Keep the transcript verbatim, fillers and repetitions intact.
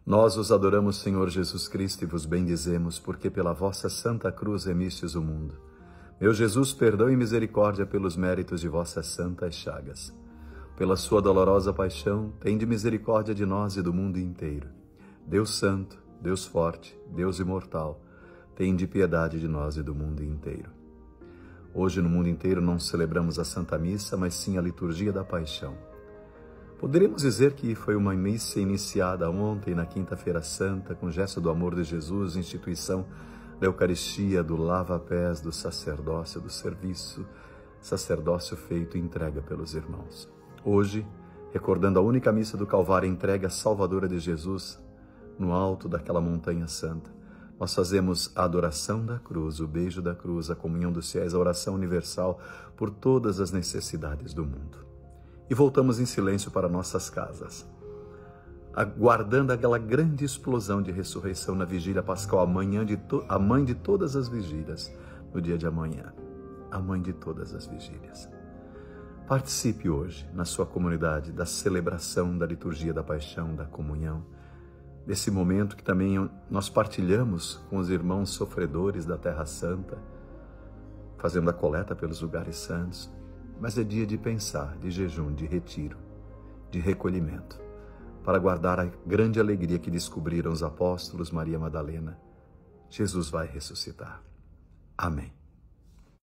Nós os adoramos, Senhor Jesus Cristo, e vos bendizemos, porque pela vossa santa cruz remistes o mundo. Meu Jesus, perdão e misericórdia pelos méritos de vossas santas chagas. Pela sua dolorosa paixão, tende misericórdia de nós e do mundo inteiro. Deus santo, Deus forte, Deus imortal, tende piedade de nós e do mundo inteiro. Hoje no mundo inteiro não celebramos a Santa Missa, mas sim a liturgia da Paixão. Poderíamos dizer que foi uma missa iniciada ontem, na Quinta-feira Santa, com gesto do amor de Jesus, instituição da Eucaristia, do lava-pés, do sacerdócio, do serviço, sacerdócio feito e entrega pelos irmãos. Hoje, recordando a única missa do Calvário, entrega salvadora de Jesus, no alto daquela montanha santa, nós fazemos a adoração da cruz, o beijo da cruz, a comunhão dos fiéis, a oração universal por todas as necessidades do mundo. E voltamos em silêncio para nossas casas, aguardando aquela grande explosão de ressurreição na vigília pascal, a, manhã de to... a mãe de todas as vigílias, no dia de amanhã, a mãe de todas as vigílias. Participe hoje, na sua comunidade, da celebração da liturgia da Paixão, da comunhão, desse momento que também nós partilhamos com os irmãos sofredores da Terra Santa, fazendo a coleta pelos lugares santos. Mas é dia de pensar, de jejum, de retiro, de recolhimento, para guardar a grande alegria que descobriram os apóstolos Maria Madalena. Jesus vai ressuscitar. Amém.